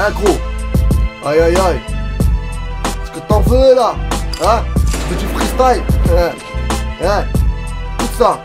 Hein gros? Aïe aïe aïe. Est-ce que t'en veux là? Hein? Tu veux du freestyle? Hein? Tout ça.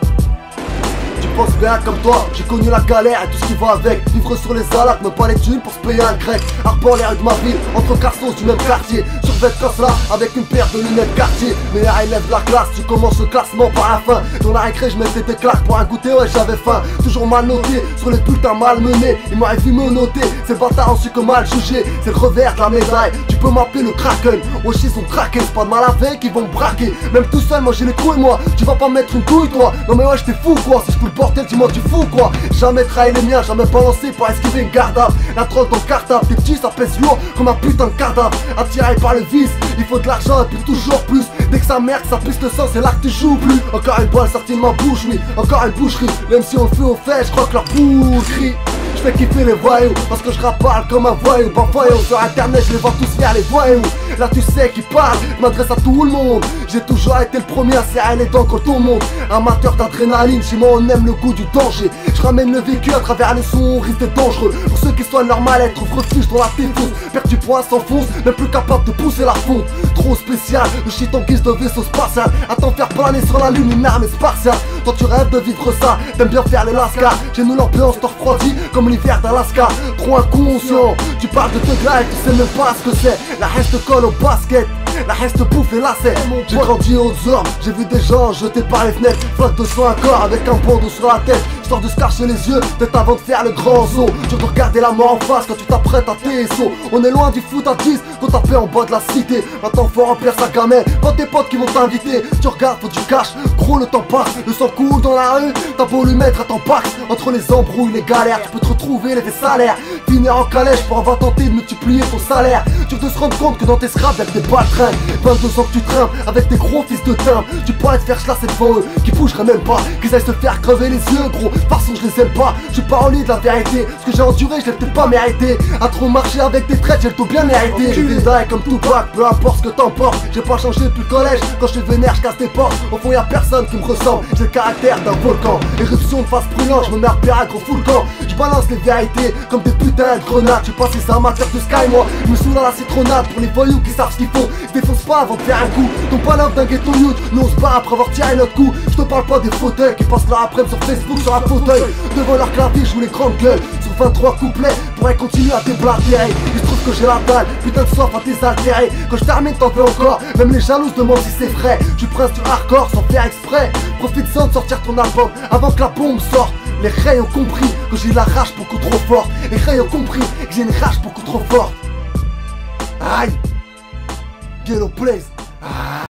Tu penses bien comme toi, j'ai connu la galère et tout ce qui va avec. Vivre sur les alacs, mais pas les thunes pour se payer un grec. Harpant les rues de ma ville, entre garçons du même quartier. Survêt comme cela, avec une paire de lunettes quartier. Meilleur élève de la classe, tu commences le classement par la fin. Dans la récré, je mettais des claques pour un goûter, ouais j'avais faim. Toujours mal noté, sur les putains malmenés. Ils m'auraient vu me noter, ces bâtards ont su que mal jugé. C'est le revers de la médaille, tu peux m'appeler le Kraken. Wesh ils sont traqués, c'est pas de mal avec, ils vont me braquer. Même tout seul, moi j'ai les couilles moi, tu vas pas me mettre une couille toi. Non mais ouais j'étais fou quoi, si je peux le porter, dis-moi tu fous quoi. Jamais trahi les miens, jamais balancé pour esquiver une gardable. La drogue dans le cartable, t'es petit ça pèse lourd comme un putain de cadavre. Attiré par le vice, il faut de l'argent et puis toujours plus. Dès que ça merde, ça pisse le sang, c'est là que tu joues plus. Encore une balle sortie de ma bouche, oui, encore une boucherie. Même si on le fait au fait, je crois que leur bouche crie. Je fais kiffer les voyous, parce que je parle comme un voyou. Bah voyou, sur internet je les vois tous faire les voyous. Là tu sais qui parle, je m'adresse à tout le monde. J'ai toujours été le premier à serrer les dents quand on monte. Amateur d'adrénaline, chez moi on aime le goût du danger. Je ramène le vécu à travers les sons, on risque d'être dangereux. Pour ceux qui soignent leur mal-être, trouvent refuge dans la tétose. Perd du poids s'enfonce, même plus capable de pousser la fonte. Trop spécial, le shit en guise de vaisseau spatial. À t'en faire planer sur la lune une arme spartiate. Toi tu rêves de vivre ça, t'aimes bien faire les lascars. Chez nous l'ambiance te refroidit comme l'hiver d'Alaska. Trop inconscient, tu parles de te grave, tu sais même pas ce que c'est. La haine te colle au basket, la haine te bouffe les lacets. J'ai grandi aux hommes, j'ai vu des gens jetés par les fenêtres. Flotte de sang un corps avec un bandeau sur la tête. Histoire de se cacher les yeux, peut-être avant de faire le grand saut. Tu dois regarder la mort en face quand tu t'apprêtes à tes sauts. On est loin du foot à 10, quand t'as fait en bas de la cité. Maintenant faut remplir sa gamelle, quand tes potes qui vont t'inviter. Tu regardes, faut du cash, gros le temps passe. Le sang coule dans la rue, t'as beau lui mettre à ton pax. Entre les embrouilles, les galères, tu peux te retrouver les salaires. Finir en calèche pour avoir tenté de multiplier ton salaire. Tu veux te rendre compte que dans tes scraps y'a que des balles traînent. 22 ans que tu traînes avec tes gros fils de timbre. Tu pourrais te faire chlasser devant eux, qui bougeraient même pas, qu'ils aillent se faire crever les yeux gros. De toute façon je les aime pas, je suis pas en lit de la vérité. Ce que j'ai enduré je l'ai peut-être pas mérité. À trop marcher avec des traites j'ai le tout bien mérité. J'ai des dailles comme tout bac, peu importe ce que t'en portes. J'ai pas changé depuis le collège, quand je suis vénère je casse des portes. Au fond y'a personne qui me ressemble, j'ai le caractère d'un volcan. Éruption de face brûlante, je me mets à repérer un gros full camp. Je balance les vérités comme des putains de grenades. Je suis passé ça amateur de sky moi, je me saoule à la citronnade. Pour les voyous qui savent ce qu'ils font, je défonce pas avant de faire un coup. Ton palabre d'un ghetto youth, nous on se bat après avoir tiré notre coup. Je te parle pas des fauteuils qui passent là après sur Facebook sur un fauteuil. Devant leur clavier je joue les grandes gueules. Sur 23 couplets, pourrais continuer à déblatérer. Il se trouve que j'ai la dalle, putain de soif à désaltérer. Quand je termine t'en fais encore, même les jaloux se demandent si c'est vrai. Je suis prince du hardcore sans faire exprès. Profite-en de sortir ton album avant que la bombe sorte. Les rails ont compris que j'ai la rage beaucoup trop forte. Les rails ont compris que j'ai une rage beaucoup trop forte. Aïe, Ghetto Blaze.